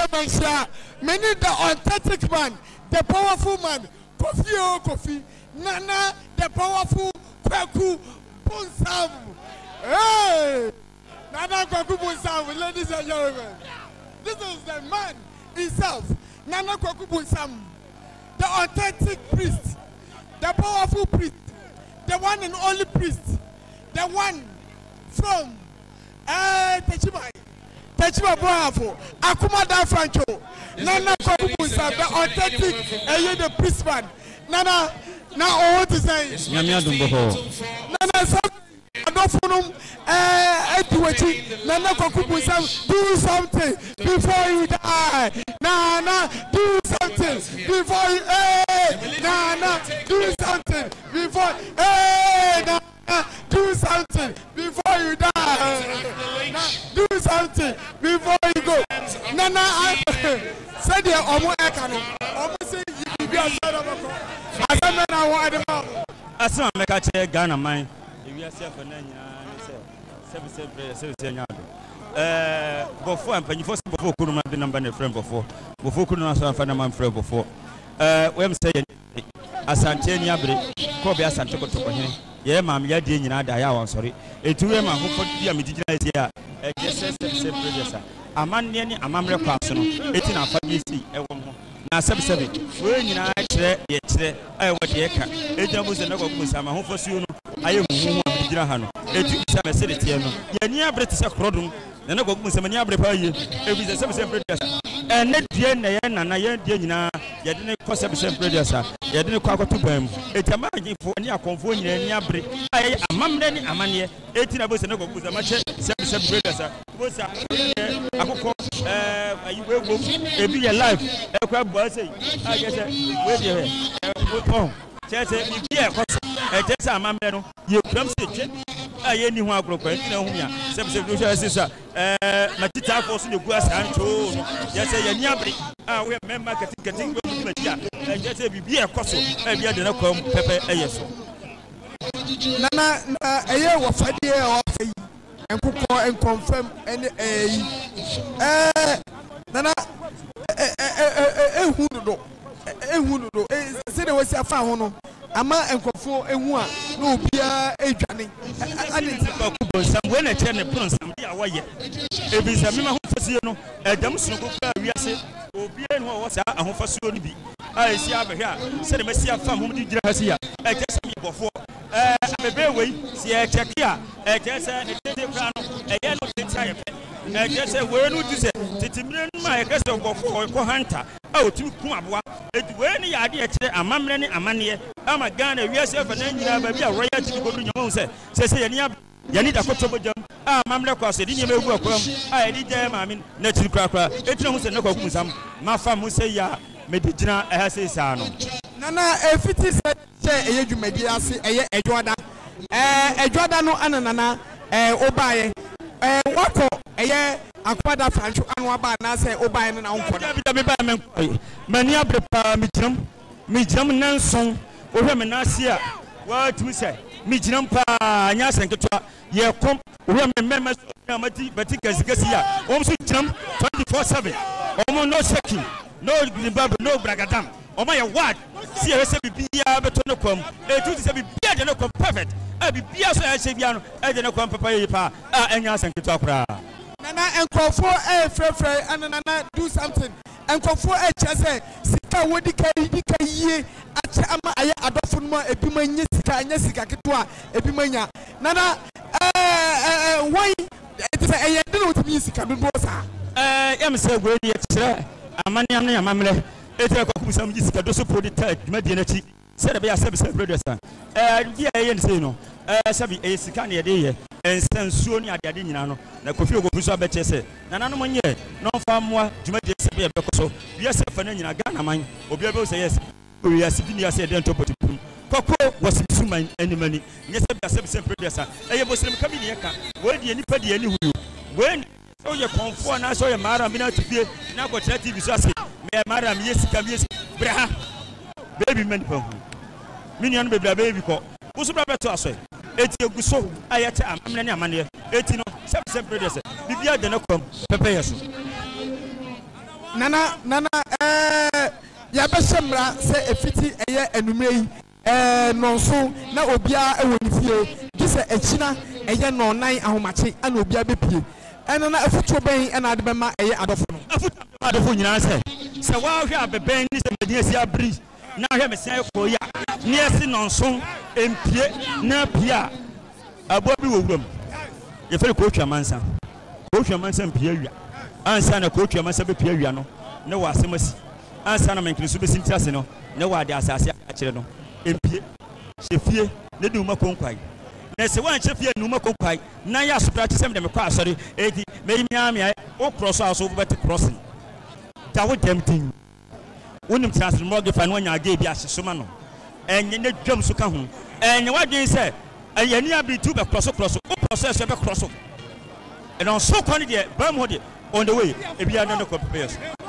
Mansha, many the authentic man, the powerful man, Kofi, Nana, the powerful Kwaku Bunsam. Hey! Nana Kwaku Bunsam, ladies and gentlemen. This is the man himself, Nana Kwaku Bunsam, the authentic priest, the powerful priest, the one and only priest, the one from Techibai Boafo, Akumada Franco, Nana Kwaku Bunsam, the authentic, the priest man. Nana, now what to say? Nana, Adofunum, Nana Kwaku Bunsam, do something before you die. Nana, do something before you, Nana, do something before, Nana, do something before you die. Do something before you go. Nana, I said, Omo Ekano, Omo say, you be a son of a God. I said, I want them out. I saw Mekache Ghana mine. If you are self and then before and before Kuruma be number a friend before Kuruma and man friend before. When saying Asante Abre, Kobe Asante Kotokohe, yeah, ma'am, ya did not die. I'm sorry. A 2 year man who could be a medicinal here, a just producer. A man near a mamma person, 18 and 5 years. Now, 7 when you yet, I want the eka. It was another Musama who for you. I am Hano. It is a city. Yania British Crodum, the Nago Musamania Brepaye, it is a 7 producer. And let Diana and Diana, you didn't cost a producer, you didn't call to them. It's a margin for near Confonia and Yabri. I am Mamden Amania, 18 of us and Nago Musamache, 7 producer. Was a you will be alive. A crab was I guess, where you home. Just a just a mamma, you come sit. I any one group, you know, some sister, Matita forcing the grass and told. Just say, Yabri, I will remember getting and just be a cost, and you didn't come pepper a yes. Nana, a year was 5 years and cook and confirm any Nana, who said there was a found. Ama enkofo enwu a no obia edwane when I turn the prince am dia waye ebisa me ma hofasie no edam sunugo ka wiase obia no wo sa ahofasuo no bi a esi abehwe a se de mesi afam hom di gira hasi a ejese mi bofo abebe wei si echeki a ejese ne tete kra no eye no tete ayepe ejese we no di se titimire no ma ejese bofo ko hanta a otimi ku aboa we ni yade e kire amamre ni amane ama Ghana wiase fa na nyina ba bi a royal tiki godu nyamo se yani da kotobo jam a mamre kwa se di nyema egu akwam a edi je mamin na tiri krakra etina hu se na kwakum sam mafa mu se ya medigina e ha se sa no nana efiti se eye dwumadi ase eye edwoda no anana obaye wako eye akwada francho anu aba na se obaye no na onkoda bi da me ba men mani abrepa mijam nanson ohwe me nase a wa tumi se mijam pa anya senketwa ye kom ohwe me mema amati batika zigasi ya omso jam 24/7 omo no shaking no zimbabwe no bragadam omo ye word si e se bibia beto no kwam e tu se bibia de no kwam perfect e bibia so e se bia no e de no kwam papa ye pa anya senketwa kura nana enkofo frefre anana do something enkofo chese sika wodi kai yie acha ama aye adofo no ebi manye sika anya sika ketwa ebi manya nana why it is a de no timi sika do sa yam se gwe ni kire amane am na amamle etre kwakum sam ji sika do so podi ta dwumadi na chi se de be ya se producer dia ye ne sei no sabi sika ne de ye ensansuo ni ade nyina no na kofi ogofiso abeche se na nanom nye no fa moa dwumadi se be bekoso wiase fa na nyina Ghana man obi be say yes wiase bi ni ase de ntopoti pum koko wasibisu man animani nye se producer muslim kabi ni yeka we de nipa de ani huyu we so ye konfo na so ye mara mi na tufie na ko TV so ase me mara mi yesika braha baby man pa hu mini anu baby ko usubra beto aso eti eguso ayete amamne ne amane eti no se producer bibia de na kwam pepe yeso nana yabɛhyɛ mmara sɛ efiti ɛyɛ enumere yi nɔnso na obia ɛwɔ ne fie gye sɛ akyina ɛyɛ nɔnan ahomakye ana obia bɛpie ɛno na afutuo bɛn ɛna ade bɛma ɛyɛ adɔfo no adɔfo nyinaa sɛ wahwɛ abɛbɛn ne sɛ mɛdi asi abiri na ahwɛ mesia ɛkɔ yi a ne ɛsi nɔnso mpie na pie a aboa bi wɔ wuram yɛfɛ kootwa amansa mpie awia ansa na kootwa amansa bɛpie awia no ne wɔ asɛm asi ansa na mankiri so bɛsi nti ase no ne wɔ ade asase akyerɛ no mpie hyɛ fie ne de uma konkwai na sɛ wanhyɛ fie ne uma konkwai na yɛ asopra te sɛ mede mekɔ asɔre ɛdi mɛyi miamia wo cross a so wobɛte crossing da wo dɛm din wonim transmorge fa no wanya age bi ahye soma no ɛnyɛ ne dwam so ka ho ɛnyɛ wadwen sɛ ɛyɛ ni abi tu bɛ cross wo cross ɛsɛ bɛ cross ɛno so kɔ ne deɛ ba mu ho deɛ on the way ebi ya no kɔ pɛpɛs